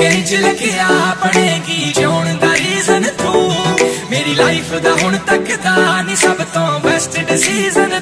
इंज लिखिया बनेगी जिउण दा रीजन तू मेरी लाइफ दा हुण तक दा नी सब तो बेस्ट डिसीजन